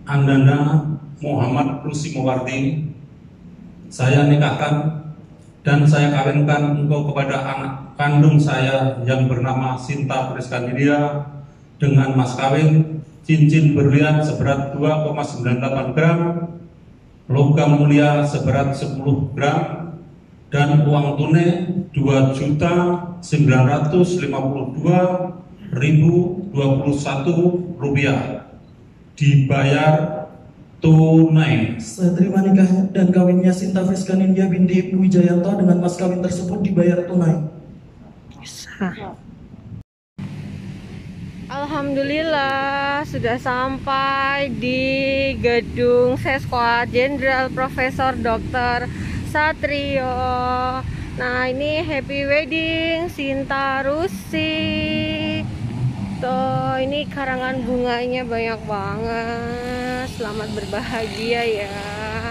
Andana Muhammad Rusimowarti, saya nikahkan dan saya kawinkan engkau kepada anak kandung saya yang bernama Sinta Friskanidia dengan mas kawin cincin berlian seberat 2,98 gram, logam mulia seberat 10 gram, dan uang tunai 2.952.021 rupiah dibayar tunai. Saya terima nikah dan kawinnya Sinta Friskanidia binti Ibnu Wijayanto dengan mas kawin tersebut dibayar tunai. Alhamdulillah sudah sampai di gedung Seskoad Jenderal Profesor Dr. Satrio. Nah, ini happy wedding Sinta Rusi. Tuh, ini karangan bunganya banyak banget. Selamat berbahagia ya,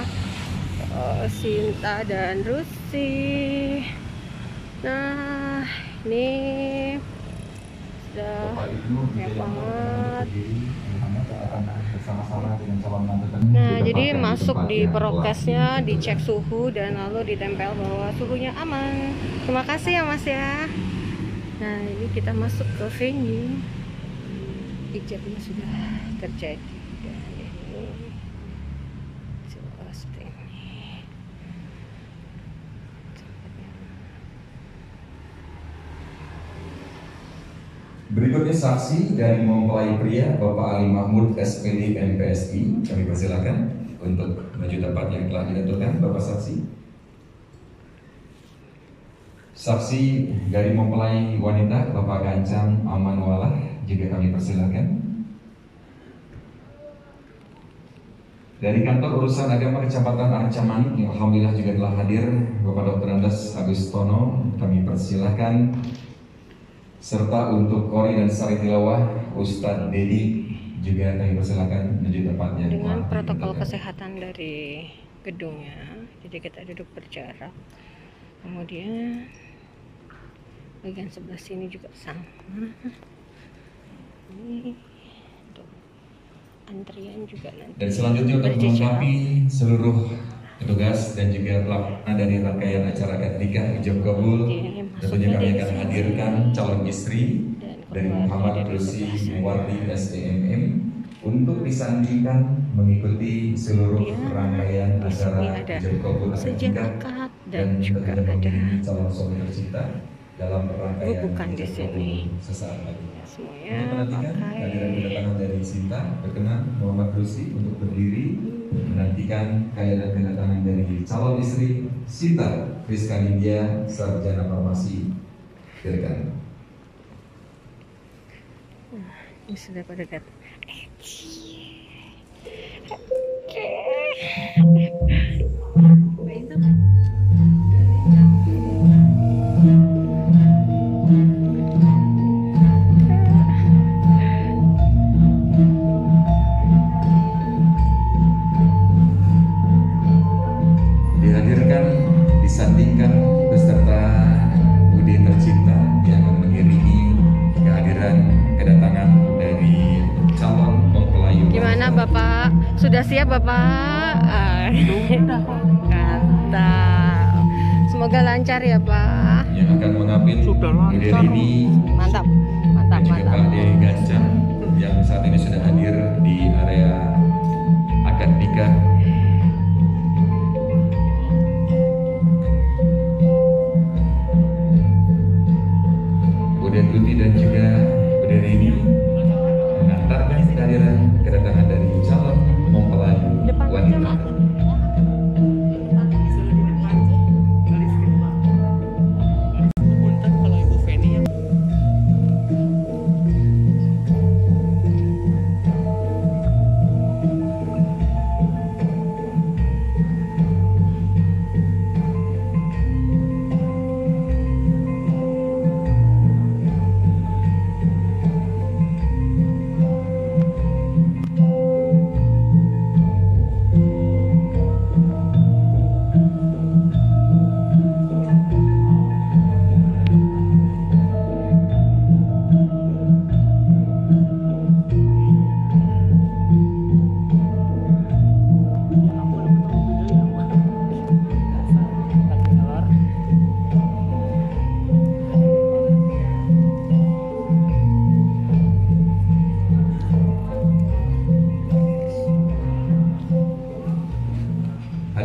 Sinta dan Rusi. Nah, ini sudah banyak banget. Nah, jadi masuk di prokesnya, dicek suhu dan lalu ditempel bahwa suhunya aman. Terima kasih ya Mas ya. Nah, ini kita masuk ke venue. Ijabnya sudah terjadi dan ini jelas ini Berikutnya saksi dari mempelai pria Bapak Ali Mahmud SPD MPSI, kami persilakan untuk maju tempat yang telah ditentukan. Bapak saksi. Saksi dari mempelai wanita Bapak Gancang Amanualah juga kami persilakan. Dari kantor urusan agama Kecamatan Arca Manik yang alhamdulillah juga telah hadir Bapak Dr. Andes Agustono, kami persilakan. Serta untuk Kori dan Sari Tilawah Ustadz Dedi juga kami persilakan menuju tempatnya dengan protokol kesehatan dari gedungnya. Jadi kita duduk berjarak. Kemudian bagian sebelah sini juga sama. Ini untuk antrian juga nanti. Dan selanjutnya untuk melengkapi seluruh petugas dan juga pelaksana dari rangkaian acara akad nikah ijab kabul, tentunya kami akan hadirkan calon istri dari Muhammad Rusi Muwardi SDMM untuk disandingkan mengikuti seluruh rangkaian acara ijab kabul akad nikah dan juga ada calon suami tercinta dalam rangkaian bukan di sini sesaat lagi. Semuanya kehadiran kedatangan dari Sinta, berkenan Muhammad Rusi untuk berdiri menantikan kehadiran kedatangan dari calon istri Sinta Friskanidia sarjana farmasi. Silakan. Ini sudah pada datang. Dihadirkan, disandingkan beserta budi tercinta yang akan mengiringi kehadiran kedatangan dari calon mempelai. Gimana Bapak? Sudah siap Bapak? Mantap. Semoga lancar ya Pak. Yang akan mengapit budi ini. Mantap, mantap, dan juga mantap. Pak Dewi Gancang yang saat ini sudah hadir di area akad nikah. Kemudian Tuti dan juga Buderi ini mengantarkan kehadiran kedatangan dari calon mempelai wanita.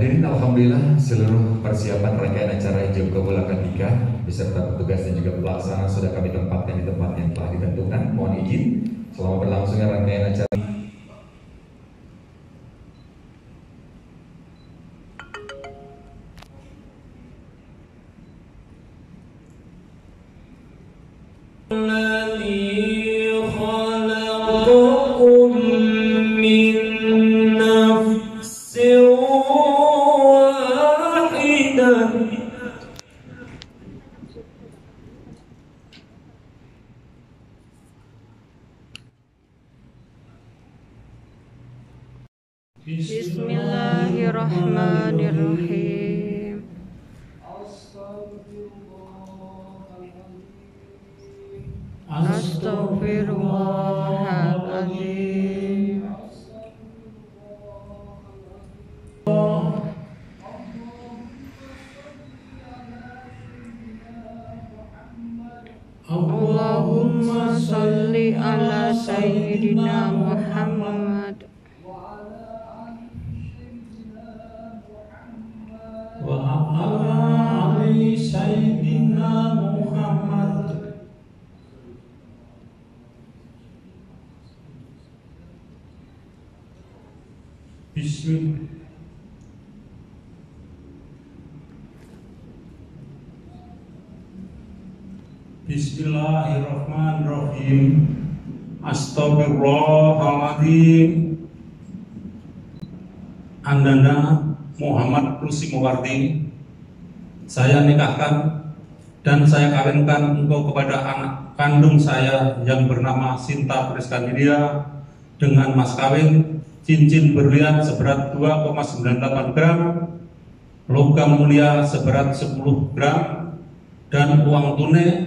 Hadirin, alhamdulillah seluruh persiapan rangkaian acara hijab kabul akad nikah beserta petugas dan juga pelaksana sudah kami tempatkan di tempat yang telah ditentukan. Mohon izin selama berlangsungnya rangkaian acara. Bismillahirrahmanirrahim. Astaghfirullahaladzim. Allahumma salli ala sayyidina Muhammad wa ala ali sayyidina Muhammad. Bismillah. Bismillahirrahmanirrahim. Astagfirullahaladzim. Andana Muhammad Rusimowardi, saya nikahkan dan saya kawinkan engkau kepada anak kandung saya yang bernama Sinta Priskandidia dengan mas kawin cincin berlian seberat 2,98 gram, logam mulia seberat 10 gram, dan uang tunai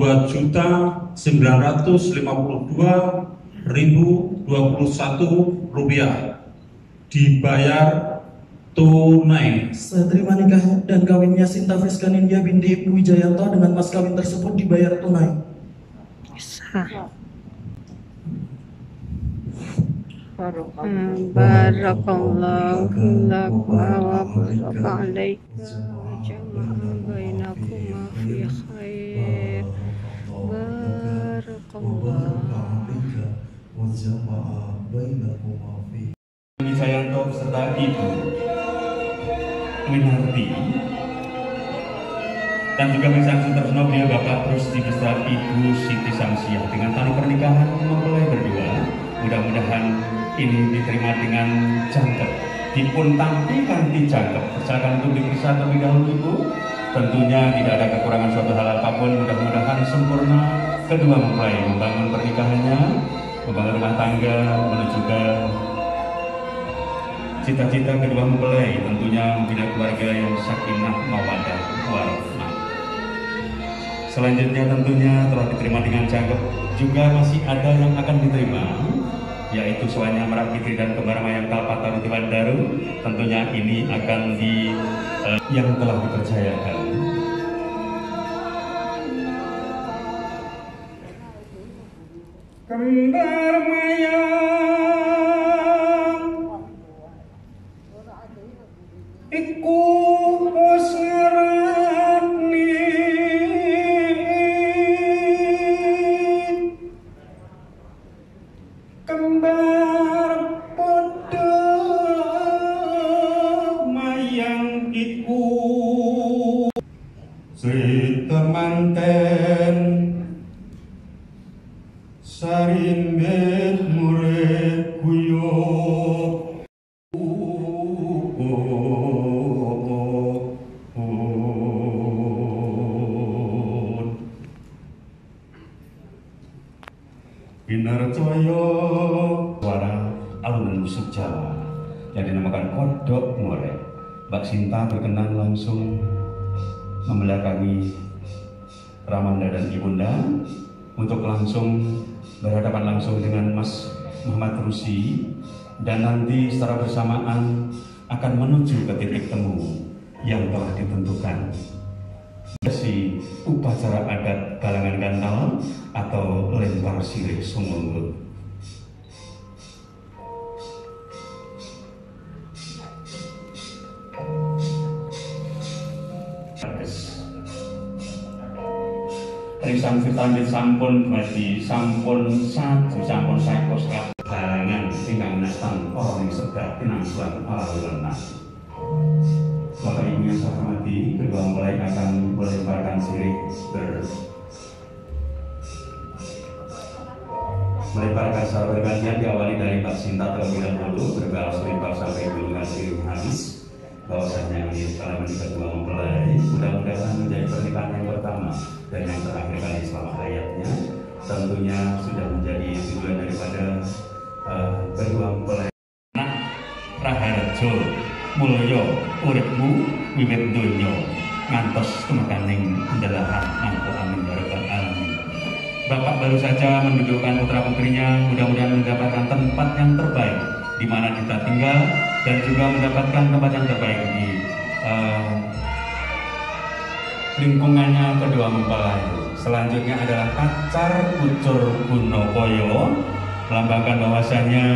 2.952.021 rupiah dibayar tunai. Seterima nikah dan kawinnya Sinta Friskanindia binti Ibnu Wijayanto dengan mas kawin tersebut dibayar tunai. Sah. Barakallahu lakum wa baraka alaika jama'a bainakuma fi khair. Wijayanto beserta Ibu Winarti dan juga Misan Sutersno, beliau Bapak Rusdi beserta Ibu Siti Samsiah dengan tali pernikahan mempelai berdua. Mudah-mudahan ini diterima dengan jangkep, dipun tampilkan di jangkep. Persilakan untuk diperiksa terlebih dahulu Ibu. Tentunya tidak ada kekurangan suatu hal apapun. Mudah-mudahan sempurna kedua mempelai membangun pernikahannya, membangun rumah tangga, menuju ke cita-cita kedua mempelai, tentunya membina keluarga yang sakinah mawaddah warahmah. Selanjutnya tentunya telah diterima dengan jangkep, juga masih ada yang akan diterima, yaitu soalnya Merak Fitri dan Kembar Mayang Kalpataru Tiwan Daru. Tentunya ini akan yang telah dipercayakan. Kembar Mayang iku posarani kembar podo mayang iku Sri temanten sarimbet murid guyub Binarjaya suara alunan musik Jawa yang dinamakan Kodok Ngorek. Mbak Sinta berkenan langsung membelakangi Ramanda dan Ibunda untuk langsung berhadapan langsung dengan Mas Muhammad Rusi, dan nanti secara bersamaan akan menuju ke titik temu yang telah ditentukan. Sesi upacara adat Galangan Gantal atau lempar sirih Sumungkul. Risan vitamin sampun berarti sampun satu sampun saikos kahalangan ingkang nastan orang yang sedap pinangsuan alurna. Bapak Ibu yang saya hormati, kedua mempelai akan melemparkan sirih melemparkan salam bergantian diawali dari Mbak Sinta terlebih dahulu berbalas lempar sampai gulungan sirih habis. Bahwasanya ini kalian kedua mempelai mudah-mudahan menjadi pernikahan yang pertama dan yang terakhir kali selama hayatnya. Tentunya sudah menjadi tujuan daripada kedua mempelai. Raharjo mulya uripmu wiwit donya ngantos tumekaning ndelahan mangko amin ya rabbal alamin. Bapak baru saja mendudukkan putra putrinya, mudah-mudahan mendapatkan tempat yang terbaik di mana kita tinggal dan juga mendapatkan tempat yang terbaik di lingkungannya kedua mempelai. Selanjutnya adalah Kacar Kucur Gunokoyo, melambangkan bahwasanya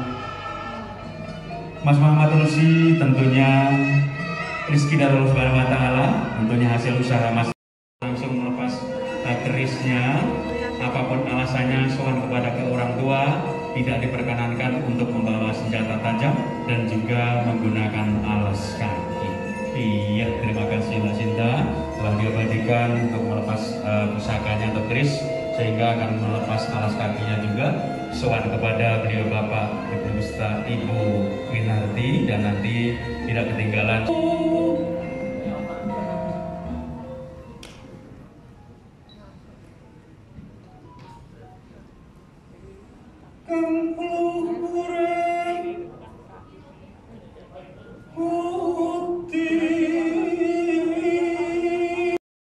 Mas Muhammad Tulsi tentunya rezeki dari Allah Subhanahu wa taala, tentunya hasil usaha Mas langsung melepas kerisnya, apapun alasannya sowan kepada ke orang tua, tidak diperkenankan untuk membawa senjata tajam dan juga menggunakan alas kaki. Iya, terima kasih Mbak Sinta telah diabadikan untuk melepas pusakanya atau keris, sehingga akan melepas alas kakinya juga. Sowan kepada beliau Bapak Ibu Ustaz Ibu Winarti, dan nanti tidak ketinggalan kumpul